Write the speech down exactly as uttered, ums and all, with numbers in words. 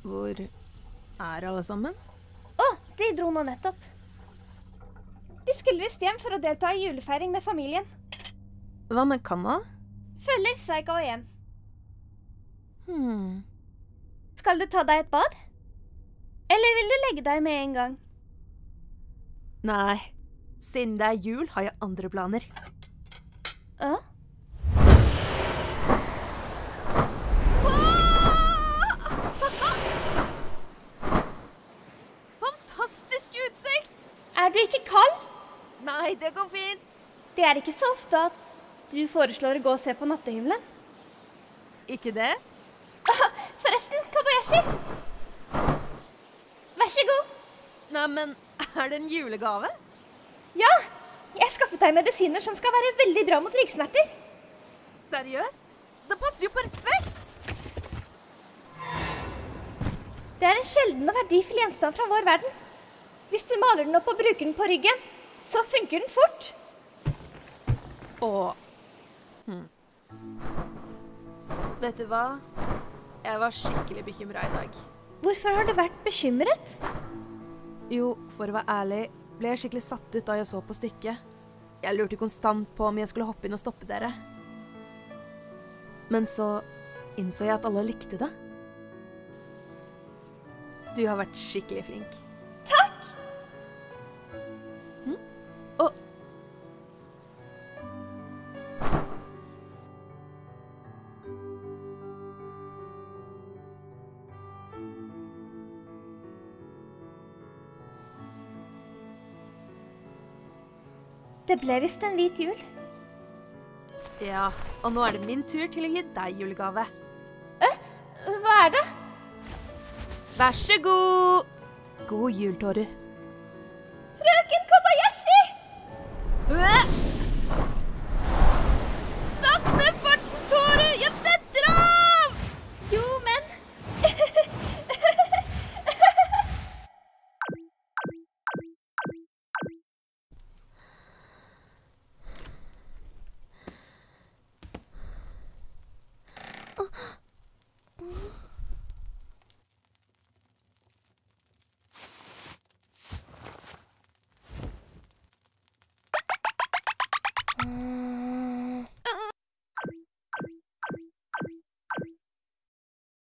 Hvor er alle sammen? Å, de dro nå nettopp. De skulle visst hjem for å delta i julefeiring med familien. Hva med Kanna? Følger Saika og hjem. Hmm. Skal du ta deg et bad? Eller vil du legge deg med en gang? Nei, siden det er jul har jeg andre planer. Å? Fantastisk utsikt! Er du ikke kald? Nei, det går fint. Det er ikke så ofte at du foreslår å gå og se på nattehimmelen. Ikke det? Forresten, Kobayashi! Vær så god. Nei, men er det en julegave? Ja, jeg skaffet deg medisiner som skal være veldig bra mot ryggsmerter. Seriøst? Det passer jo perfekt! Det er en sjelden og verdifull gjenstand fra vår verden. Hvis du maler den opp og bruker den på ryggen, så funker den fort. Åh. Hm. Vet du hva? Jeg var skikkelig bekymret i dag. Hvorfor har du vært bekymret? Jo, for å være ærlig, ble jeg skikkelig satt ut da jeg så på stykket. Jeg lurte konstant på om jeg skulle hoppe inn og stoppe dere. Men så innså jeg at alle likte det. Du har vært skikkelig flink. Takk! Hm? Og... Det ble visst en hvit jul. Ja, og nå er det min tur til å gi deg julegave. Øh, hva er det? Vær så god! God jul, Toru. Frøken Kobayashi! Øh!